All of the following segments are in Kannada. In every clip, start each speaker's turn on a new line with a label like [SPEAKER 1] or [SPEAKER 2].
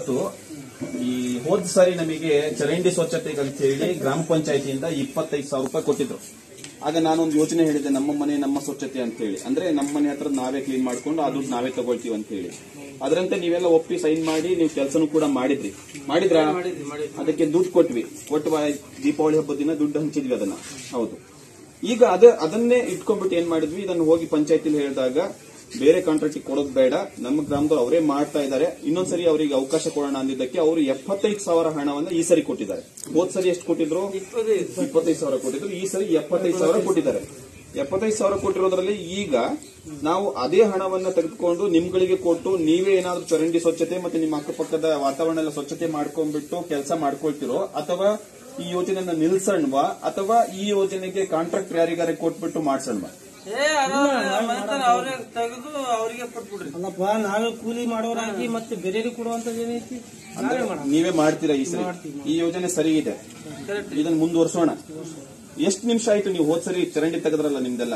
[SPEAKER 1] ಇವತ್ತು ಈ ಹೋದ್ ಸಾರಿ ನಮಗೆ ಚರಂಡಿ ಸ್ವಚ್ಛತೆಗೆ ಅಂತ ಹೇಳಿ ಗ್ರಾಮ ಪಂಚಾಯತಿಯಿಂದ 25,000 ರೂಪಾಯಿ ಕೊಟ್ಟಿದ್ರು. ಆಗ ನಾನೊಂದು ಯೋಚನೆ ಹೇಳಿದೆ, ನಮ್ಮ ಮನೆ ನಮ್ಮ ಸ್ವಚ್ಛತೆ ಅಂತ ಹೇಳಿ, ಅಂದ್ರೆ ನಮ್ಮ ಮನೆ ಹತ್ರ ನಾವೇ ಕ್ಲೀನ್ ಮಾಡ್ಕೊಂಡು ಆ ದುಡ್ಡು ನಾವೇ ತಗೊಳ್ತೀವಿ ಅಂತ ಹೇಳಿ. ಅದರಂತೆ ನೀವೆಲ್ಲ ಒಪ್ಪಿ ಸೈನ್ ಮಾಡಿ ನೀವು ಕೆಲಸನೂ ಕೂಡ ಮಾಡಿದ್ರ ಅದಕ್ಕೆ ದುಡ್ಡು ಕೊಟ್ಟು ದೀಪಾವಳಿ ಹಬ್ಬದ ದಿನ ದುಡ್ಡು ಹಂಚಿದ್ವಿ ಅದನ್ನ. ಹೌದು. ಈಗ ಅದನ್ನೇ ಇಟ್ಕೊಂಡ್ಬಿಟ್ಟು ಏನ್ ಮಾಡಿದ್ವಿ, ಇದನ್ನು ಹೋಗಿ ಪಂಚಾಯತಿಲಿ ಹೇಳಿದಾಗ ಬೇರೆ ಕಾಂಟ್ರಾಕ್ಟ್ ಕೊಡೋದು ಬೇಡ, ನಮ್ಮ ಗ್ರಾಮದವ್ರು ಅವರೇ ಮಾಡ್ತಾ ಇದ್ದಾರೆ, ಇನ್ನೊಂದ್ಸರಿ ಅವರಿಗೆ ಅವಕಾಶ ಕೊಡೋಣ ಅಂದಿದ್ದಕ್ಕೆ ಅವರು 75,000 ಹಣವನ್ನ ಈ ಸರಿ ಕೊಟ್ಟಿದ್ದಾರೆ. ಹೋದ್ ಸರಿ ಎಷ್ಟು ಕೊಟ್ಟಿದ್ರು? 25,000 ಕೊಟ್ಟಿದ್ರು. ಈ ಸರಿ 75,000 ಕೊಟ್ಟಿದ್ದಾರೆ. 75,000 ಕೊಟ್ಟಿರೋದ್ರಲ್ಲಿ ಈಗ ನಾವು ಅದೇ ಹಣವನ್ನ ತೆಗೆದುಕೊಂಡು ನಿಮ್ಗಳಿಗೆ ಕೊಟ್ಟು ನೀವೇ ಏನಾದ್ರೂ ಚರಂಡಿ ಸ್ವಚ್ಛತೆ ಮತ್ತೆ ನಿಮ್ಮ ಅಕ್ಕಪಕ್ಕದ ವಾತಾವರಣ ಎಲ್ಲ ಸ್ವಚ್ಛತೆ ಮಾಡ್ಕೊಂಡ್ಬಿಟ್ಟು ಕೆಲಸ ಮಾಡ್ಕೊಳ್ತಿರೋ, ಅಥವಾ ಈ ಯೋಜನೆಯನ್ನ ನಿಲ್ಸಣ್ವಾ, ಅಥವಾ ಈ ಯೋಜನೆಗೆ ಕಾಂಟ್ರಾಕ್ಟ್ ಯಾರಿಗಾರೆ ಕೊಟ್ಬಿಟ್ಟು ಮಾಡ್ಸಣ್ವಾ?
[SPEAKER 2] ಅಲ್ಲಪ್ಪ, ನಾವೇ ಕೂಲಿ ಮಾಡೋರಾಗಿ ಮತ್ತೆ ಬೇರೆ ಕೊಡುವಂತದ್ದು ಏನೈತಿ,
[SPEAKER 1] ನೀವೇ ಮಾಡ್ತೀರಾ ಈ ಸರಿ? ಈ ಯೋಜನೆ ಸರಿ ಇದೆ, ಇದನ್ನ ಮುಂದುವರ್ಸೋಣ. ಎಷ್ಟು ನಿಮಿಷ ಆಯ್ತು ನೀವು ಹೋದ್ ಸರಿ ಚರಂಡಿ ತೆಗೆದ್ರಲ್ಲ ನಿಮ್ದೆಲ್ಲ?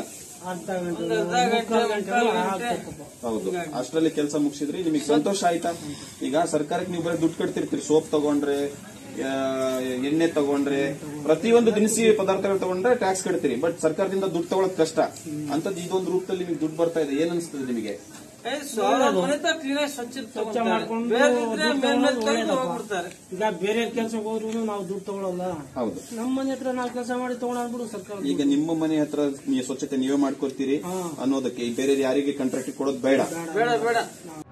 [SPEAKER 1] ಹೌದು, ಅಷ್ಟರಲ್ಲಿ ಕೆಲಸ ಮುಗಿಸಿದ್ರಿ, ನಿಮಗೆ ಸಂತೋಷ ಆಯ್ತಾ? ಈಗ ಸರ್ಕಾರಕ್ಕೆ ನೀವು ಬರೀ ದುಡ್ಡು ಕಟ್ತಿರ್ತೀರಿ, ಸೋಪ್ ತಗೊಂಡ್ರೆ, ಎಣ್ಣೆ ತಗೊಂಡ್ರೆ, ಪ್ರತಿಯೊಂದು ದಿನಸಿ ಪದಾರ್ಥಗಳು ತಗೊಂಡ್ರೆ ಟ್ಯಾಕ್ಸ್ ಕಟ್ತೀರಿ, ಬಟ್ ಸರ್ಕಾರದಿಂದ ದುಡ್ಡು ತಗೊಳಕ್ ಕಷ್ಟ. ಅಂತದ್ದು ಇದೊಂದು ರೂಪದಲ್ಲಿ ನಿಮಗೆ ದುಡ್ಡು ಬರ್ತಾ ಇದೆ, ಏನ್ ಅನ್ಸ್ತದೆ ನಿಮಗೆ?
[SPEAKER 2] ಸ್ವಚ್ಛ ಮಾಡ್ಕೊಂಡು ಈಗ ಬೇರೆ ಕೆಲಸಕ್ಕೆ ಹೋದ್ರು ನಾವು ದುಡ್ಡು ತಗೊಳಲ್ಲ.
[SPEAKER 1] ಹೌದು,
[SPEAKER 2] ನಮ್ಮ ಮನೆ ಹತ್ರ ನಾವು ಕೆಲಸ ಮಾಡಿ ತಗೊಂಡ್ಬಿಡು ಸರ್ಕಾರ.
[SPEAKER 1] ಈಗ ನಿಮ್ಮ ಮನೆ ಹತ್ರ ನೀವು ಸ್ವಚ್ಛತೆ ನೀವೇ ಮಾಡ್ಕೊಡ್ತೀರಿ ಅನ್ನೋದಕ್ಕೆ ಬೇರೆ ಯಾರಿಗೆ ಕಾಂಟ್ರಾಕ್ಟ್ ಕೊಡೋದು ಬೇಡ.